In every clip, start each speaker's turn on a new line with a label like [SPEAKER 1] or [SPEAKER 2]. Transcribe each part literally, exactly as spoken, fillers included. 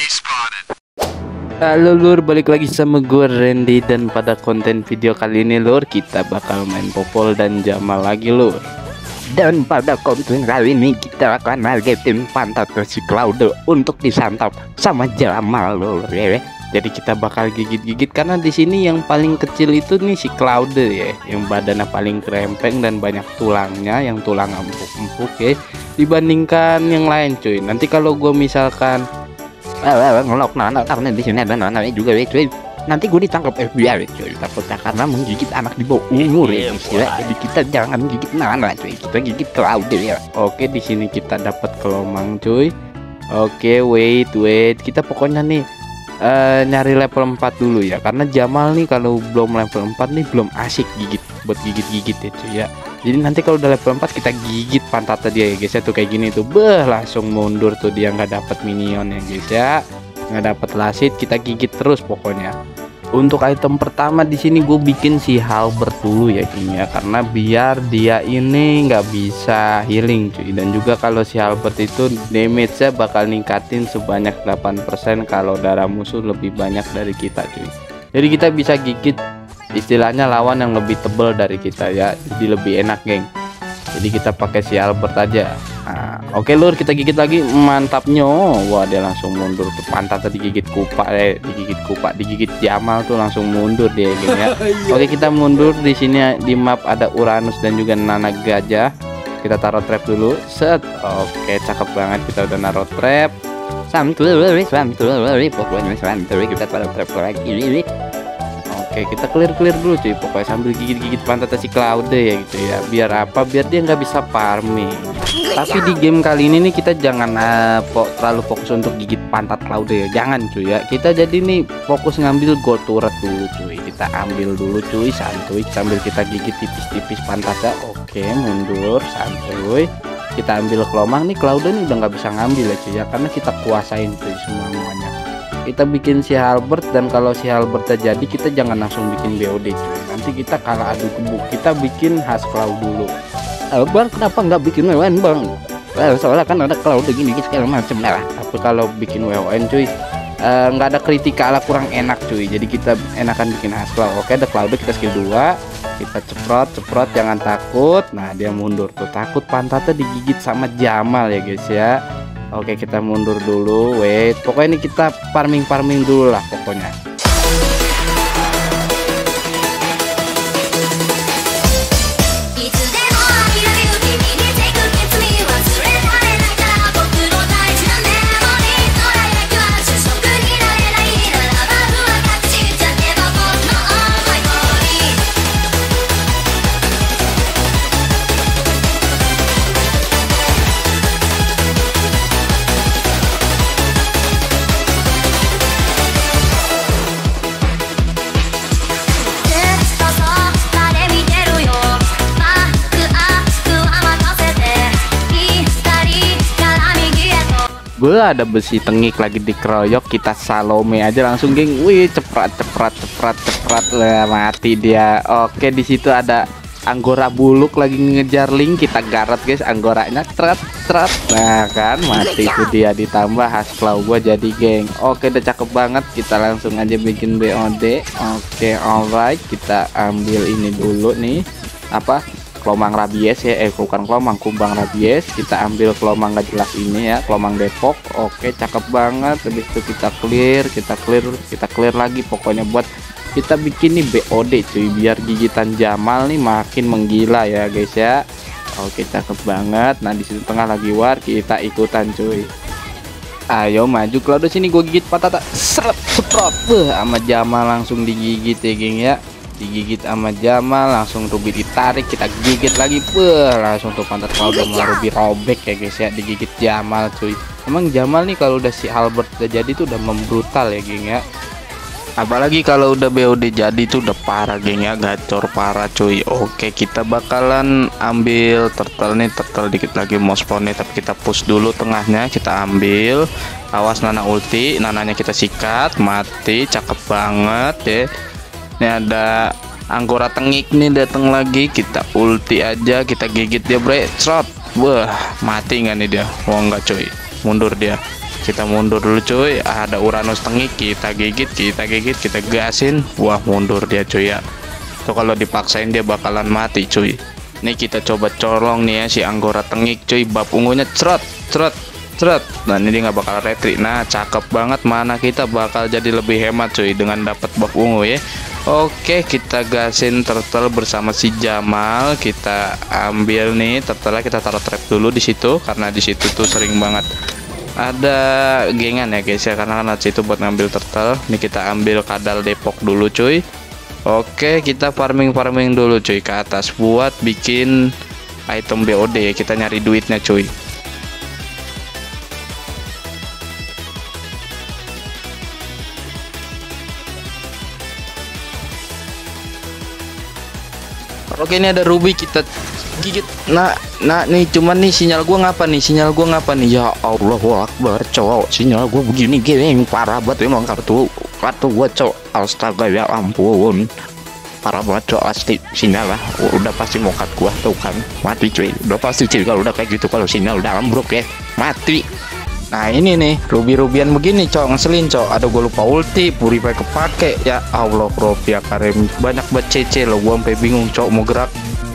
[SPEAKER 1] Halo lur, balik lagi sama gue Randy. Dan pada konten video kali ini lur, kita bakal main Popol dan Jamal lagi lur.
[SPEAKER 2] Dan pada konten kali ini kita akan targetin pantat si Claude untuk disantap sama Jamal lur ya.
[SPEAKER 1] Jadi kita bakal gigit-gigit karena di sini yang paling kecil itu nih si Claude ya, yang badannya paling krempeng dan banyak tulangnya, yang tulang empuk-empuk ya, dibandingkan yang lain cuy. Nanti kalau gue misalkan
[SPEAKER 2] ngelok nana karena di sini ada nana juga cuy, nanti gue ditangkap F B I cuy, takutnya karena menggigit anak di bawah umur ya. Jadi kita jangan gigit nana cuy, kita gigit Claude ya.
[SPEAKER 1] Oke, di sini kita dapat kelomang cuy. Oke, wait wait kita pokoknya nih uh, nyari level empat dulu ya, karena Jamal nih kalau belum level empat nih belum asik gigit buat gigit-gigit ya cuy ya. Jadi nanti kalau udah level empat kita gigit pantatnya dia ya guys ya, tuh kayak gini tuh, beh langsung mundur tuh dia, nggak dapat minion ya guys ya, nggak dapat lasit, kita gigit terus pokoknya. Untuk item pertama di sini gue bikin si Halberd dulu ya ini ya, karena biar dia ini nggak bisa healing cuy, dan juga kalau si Halberd itu damage-nya bakal ningkatin sebanyak delapan persen kalau darah musuh lebih banyak dari kita cuy. Jadi kita bisa gigit istilahnya lawan yang lebih tebal dari kita ya, jadi lebih enak geng. Jadi kita pakai si Albert aja. Nah, oke lur, kita gigit lagi, mantapnya. Wah, dia langsung mundur tuh, pantatnya digigit kupak eh digigit kupak digigit Jamal tuh langsung mundur dia geng ya. Oke, kita mundur. Di sini di map ada Uranus dan juga Nana Gajah. Kita taruh trap dulu, set. Oke, cakep banget, kita udah naruh trap.
[SPEAKER 2] Santuy santuy pokoknya santuy, kita taruh trap lagi.
[SPEAKER 1] Oke, kita clear-clear dulu cuy, pokoknya sambil gigit-gigit pantatnya si Claude ya gitu ya. Biar apa? Biar dia nggak bisa farming. Tapi di game kali ini nih kita jangan uh, po terlalu fokus untuk gigit pantat Claude ya, jangan cuy ya. Kita jadi nih fokus ngambil gold turret dulu cuy. Kita ambil dulu cuy, santuy, sambil kita gigit tipis-tipis pantatnya. Oke, mundur, santuy. Kita ambil kelomang nih, Claude nih udah nggak bisa ngambil ya cuy ya, karena kita kuasain cuy semuanya. Kita bikin si Halberd, dan kalau si Halberdnya jadi kita jangan langsung bikin B O D cuy, nanti kita kalah adu kebuk. Kita bikin Hasclaw dulu.
[SPEAKER 2] Oh, bang, kenapa nggak bikin W O N bang? Well, soalnya kan ada Claude gini segala macam lah.
[SPEAKER 1] Tapi kalau bikin W O N cuy nggak uh, ada kritikal kurang enak cuy, jadi kita enakan bikin Hasclaw. Oke, ada Claude, kita skill dua, kita ceprot ceprot, jangan takut. Nah, dia mundur tuh, takut pantatnya digigit sama Jamal ya guys ya. Oke, kita mundur dulu, wait. Pokoknya ini kita farming-farming dulu lah pokoknya. Gue ada besi tengik lagi dikeroyok, kita Salome aja langsung geng. Wih, ceprat ceprat ceprat ceprat lah, mati dia. Oke, di situ ada Anggora buluk lagi ngejar Link, kita garot guys anggoranya, tret tret. Nah kan mati itu dia, ditambah Hasclaw gue jadi geng. Oke, udah cakep banget, kita langsung aja bikin B O D. Oke, alright, kita ambil ini dulu nih, apa, kelomang rabies ya, eh bukan kelomang, kumbang rabies. Kita ambil kelomang gak jelas ini ya, kelomang Depok. Oke, cakep banget. Habis itu kita clear, kita clear, kita clear lagi pokoknya buat kita bikin nih B O D cuy, biar gigitan Jamal nih makin menggila ya guys ya. Oke, cakep banget. Nah, di situ tengah lagi war, kita ikutan cuy. Ayo maju Claude sini, gue gigit patah, seret seprot, beh, sama Jamal langsung digigit ya geng ya. Digigit sama Jamal, langsung Ruby ditarik, kita gigit lagi, beh, langsung tuh pantat Claude sama Ruby robek ya guys ya, digigit Jamal cuy. Emang Jamal nih kalau udah si Albert udah jadi tuh udah membrutal ya geng ya. Apalagi kalau udah B O D jadi tuh udah parah geng ya, gacor parah cuy. Oke, kita bakalan ambil turtle nih, turtle dikit lagi mau spawn nih, tapi kita push dulu tengahnya, kita ambil. Awas Nana ulti, Nananya kita sikat, mati, cakep banget ya. Ini ada Anggora tengik nih datang lagi, kita ulti aja, kita gigit dia bre, shot. Wah, mati nggak nih dia? Wah, enggak cuy, mundur dia. Kita mundur dulu cuy. Ada Uranus tengik, kita gigit, kita gigit, kita gasin. Wah, mundur dia cuy ya. Tuh kalau dipaksain dia bakalan mati cuy. Nih kita coba colong nih ya si Anggora tengik cuy. Bab ungunya cerot, cerot, cerot. Nah ini dia nggak bakal retri. Nah cakep banget, mana kita bakal jadi lebih hemat cuy dengan dapat bab ungu ya. Oke, kita gasin turtle bersama si Jamal. Kita ambil nih turtle, kita taruh trap dulu di situ karena di situ tuh sering banget ada gengan ya guys ya, karena kan situ buat ngambil turtle. Ini kita ambil kadal Depok dulu cuy. Oke, kita farming farming dulu cuy ke atas buat bikin item B O D ya. Kita nyari duitnya cuy. Oke, ini ada ruby, kita gigit. Nah, nah nih cuman nih sinyal gua ngapa nih? Sinyal gua ngapa nih? Ya Allah Akbar, cowok. Sinyal gua begini gini parah banget emang kartu kartu gua, cowok. Astaga ya ampun. Parah banget cowok asli. Sinyal lah udah pasti mokat gua tuh kan. Mati cuy. Udah pasti cuy kalau udah kayak gitu, kalau sinyal udah ambruk ya. Mati. Nah ini nih ruby-rubian begini cok, ngeselin cok. Ada gue lupa ulti, purify kepake. Ya Allah Robi ya Karim, banyak banget C C loh, gue sampai bingung cok mau gerak.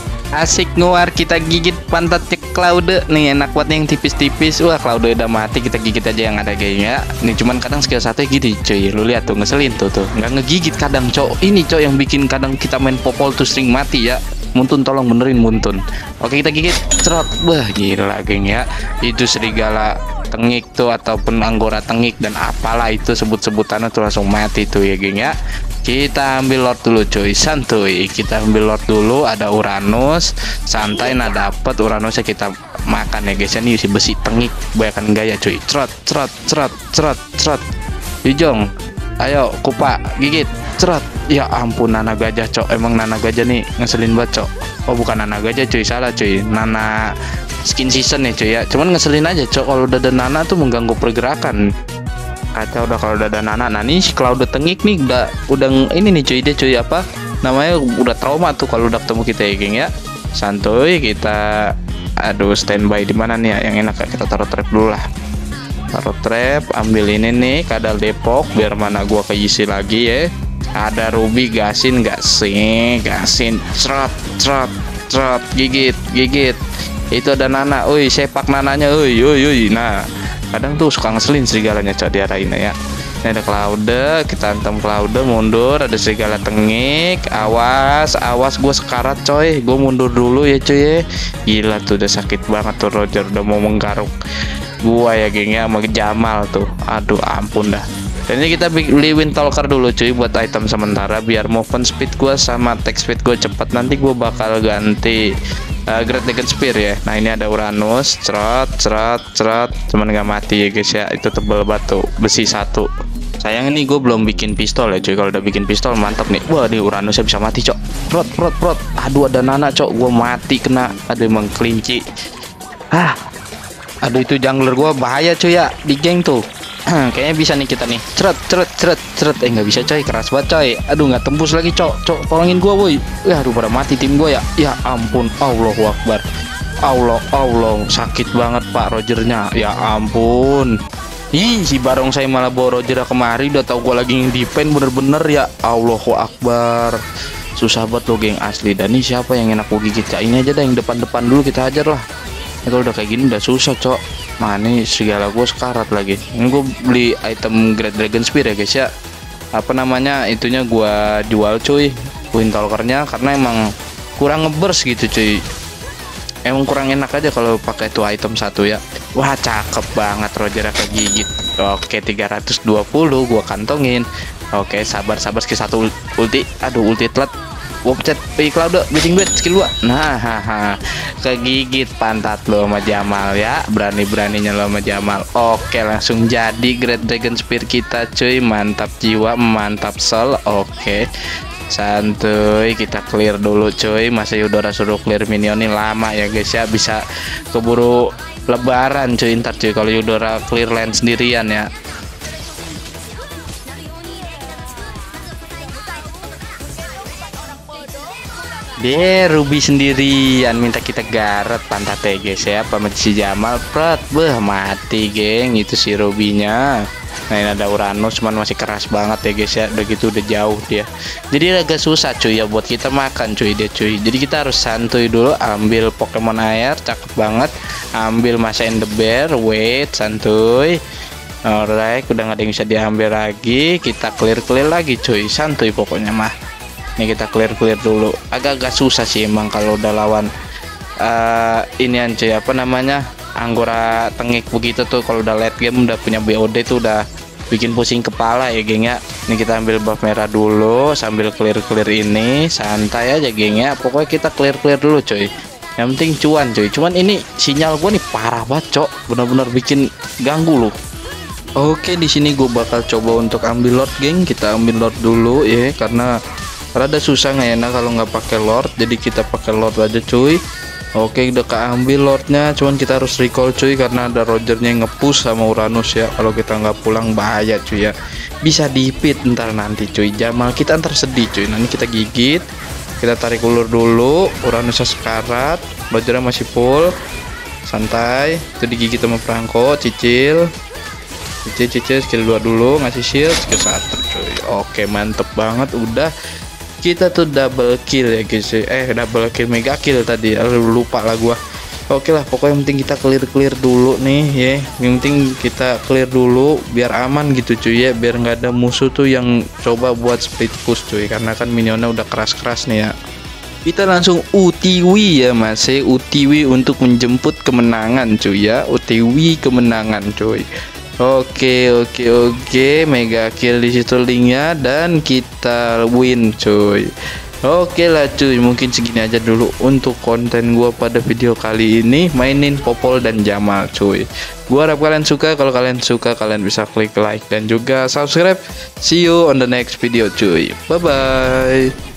[SPEAKER 1] Asik nguar, kita gigit pantatnya Cloud nih, enak banget yang tipis-tipis. Wah Cloud udah mati, kita gigit aja yang ada kayaknya. Nih cuman kadang skill satu gini cuy, lu lihat tuh ngeselin tuh tuh, nggak ngegigit kadang cok. Ini cok yang bikin kadang kita main popol tuh sering mati ya. Muntun tolong benerin Muntun. Oke kita gigit, cerot. Wah gila geng ya, itu serigala tengik tuh ataupun Anggora tengik dan apalah itu sebut-sebutannya tuh langsung mati tuh ya geng ya. Kita ambil Lord dulu cuy, santuy. Kita ambil Lord dulu, ada Uranus, santai. Nah dapet Uranusnya kita makan ya guys. Ini si besi tengik, bayangkan gaya cuy. Cerot, cerot, cerot, cerot, cerot. Hijong, ayo kupa gigit, cerot. Ya ampun Nana gajah cok, emang Nana gajah nih ngeselin banget cok. Oh bukan Nana gajah cuy, salah cuy, Nana skin season ya cuy ya. Cuman ngeselin aja cok, kalau udah ada Nana tuh mengganggu pergerakan. Kacau udah kalau udah ada Nana. Nah nih si Cloud tengik nih udah udah ini nih cuy, dia cuy apa namanya udah trauma tuh kalau udah ketemu kita ya geng ya. Santuy, kita aduh standby di mana nih ya yang enak ya, kita taruh trap dulu lah. Taruh trap, ambil ini nih kadal Depok biar mana gua keisi lagi ya. Ada ruby, gasin gasin gasin cerot cerot cerot, gigit gigit. Itu ada Nana, oi sepak Nananya, oi oi oi. Nah kadang tuh suka ngeselin serigalanya cok diarahin ya. Ini ada Cloud, kita hantam Cloud, mundur. Ada serigala tengik, awas awas gue sekarat coy, gue mundur dulu ya cuy ya. Gila tuh udah sakit banget tuh Roger, udah mau menggaruk gua ya geng ya sama Jamal tuh. Aduh ampun dah. Dan ini kita beli Wind Talker dulu cuy buat item sementara biar movement speed gua sama attack speed gue cepat. Nanti gue bakal ganti uh, Great Dragon Spear ya. Nah ini ada Uranus, cerot cerot cerot, cuman nggak mati ya guys ya. Itu tebel batu besi satu. Sayang ini gue belum bikin pistol ya cuy. Kalau udah bikin pistol mantap nih. Wah di Uranusnya bisa mati cok. Prot prot prot. Aduh ada Nana cok, gue mati kena. Ada emang kelinci. Ah, aduh itu jungler gue bahaya cuy ya di geng tuh. Kayaknya bisa nih kita nih. Ceret ceret ceret ceret. Eh nggak bisa coy, keras banget coy. Aduh nggak tembus lagi cok. Cok tolongin gua woi. Ya aduh pada mati tim gua ya. Ya ampun. Allahu Akbar. Allah Allah sakit banget Pak Rogernya. Ya ampun. Ih si Barong saya malah bawa Roger kemari. Udah tahu gua lagi defend bener-bener ya. Allahu Akbar. Susah banget loh geng asli. Dan ini siapa yang enak gua gigit? Kak ini aja dah yang depan-depan dulu kita hajar lah. Ya, kalau udah kayak gini udah susah cok. Nah ini segala gue sekarat lagi. Ini gue beli item Great Dragon Spear ya guys ya. Apa namanya itunya gue jual cuy, Wind Talkernya, karena emang kurang ngeburst gitu cuy. Emang kurang enak aja kalau pakai itu item satu ya. Wah cakep banget Roger kegigit. Oke tiga ratus dua puluh gue kantongin. Oke sabar sabar skill satu ulti. Aduh ulti telat. Gue pencet P Cloud bidding bet skill dua. Nah haha, kegigit pantat lo sama Jamal ya. Berani-beraninya lo sama Jamal. Oke langsung jadi Great Dragon Spear kita cuy. Mantap jiwa, mantap soul. Oke santuy, kita clear dulu cuy. Masa Yudora suruh clear minion ini lama ya guys ya. Bisa keburu lebaran cuy ntar cuy kalau Yudora clear lane sendirian ya. Dia Ruby sendirian minta kita garet pantat ya guys ya, pamit si Jamal prat beh mati geng itu si Ruby-nya. Nah ini ada Uranus cuman masih keras banget ya guys ya, udah gitu udah jauh dia, jadi agak susah cuy ya buat kita makan cuy dia cuy. Jadi kita harus santuy dulu, ambil Pokemon air cakep banget, ambil Masa and the Bear, wait santuy. Alright, udah nggak ada yang bisa diambil lagi, kita clear clear lagi cuy, santuy pokoknya mah. Ini kita clear clear dulu, agak-agak susah sih emang kalau udah lawan uh, ini cuy apa namanya Anggora tengik begitu tuh. Kalau udah late game udah punya B O D tuh udah bikin pusing kepala ya geng ya. Ini kita ambil buff merah dulu sambil clear clear ini, santai aja geng ya, pokoknya kita clear clear dulu cuy, yang penting cuan cuy. Cuman ini sinyal gua nih parah banget cok, bener-bener bikin ganggu loh. Oke, di sini gue bakal coba untuk ambil Lord geng, kita ambil Lord dulu ya, karena rada susah nggak enak kalau nggak pakai Lord, jadi kita pakai Lord aja cuy. Oke, udah keambil Lordnya, cuman kita harus recall cuy karena ada Rogernya yang nge-push sama Uranus ya. Kalau kita nggak pulang bahaya cuy ya, bisa dipit ntar nanti cuy. Jamal kita ntar sedih cuy. Nanti kita gigit, kita tarik ulur dulu, Uranusnya sekarat, Rogernya masih full, santai. Itu digigit sama Franco, cicil cicil cicil skill dua dulu, ngasih shield skill satu cuy. Oke mantep banget, udah kita tuh double kill ya guys, eh double kill mega kill tadi, lupa lah gua. Oke lah, pokoknya yang penting kita clear clear dulu nih ya, yang penting kita clear dulu biar aman gitu cuy ya, biar nggak ada musuh tuh yang coba buat split push cuy, karena kan minionnya udah keras-keras nih ya. Kita langsung U T W ya mas, U T W untuk menjemput kemenangan cuy ya, U T W kemenangan cuy. Oke oke oke, mega kill di situ linknya dan kita win cuy. Oke lah cuy, mungkin segini aja dulu untuk konten gua pada video kali ini, mainin Popol dan Jamal cuy. Gua harap kalian suka, kalau kalian suka kalian bisa klik like dan juga subscribe. See you on the next video cuy, bye bye.